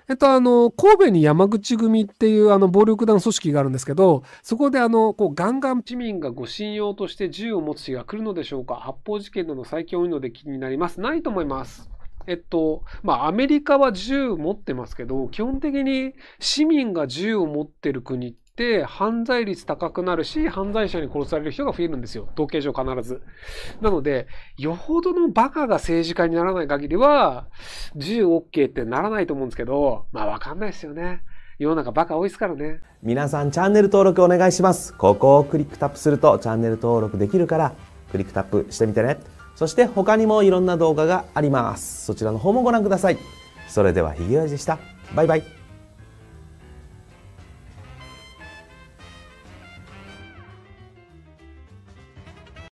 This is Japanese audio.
神戸に山口組っていう暴力団組織があるんですけど、そこでガンガン市民が護身用として銃を持つ日が来るのでしょうか。発砲事件など最近多いので気になります。ないと思います。アメリカは銃持ってますけど、基本的に市民が銃を持ってる国って犯罪率高くなるし、犯罪者に殺される人が増えるんですよ。統計上必ず。なので、よほどのバカが政治家にならない限りは、銃 OK ってならないと思うんですけど、わかんないですよね。世の中バカ多いですからね。 皆さんチャンネル登録お願いします。ここをクリックタップするとチャンネル登録できるから、クリックタップしてみてね。そして他にもいろんな動画があります。そちらの方もご覧ください。それではひげおやじでした。バイバイ。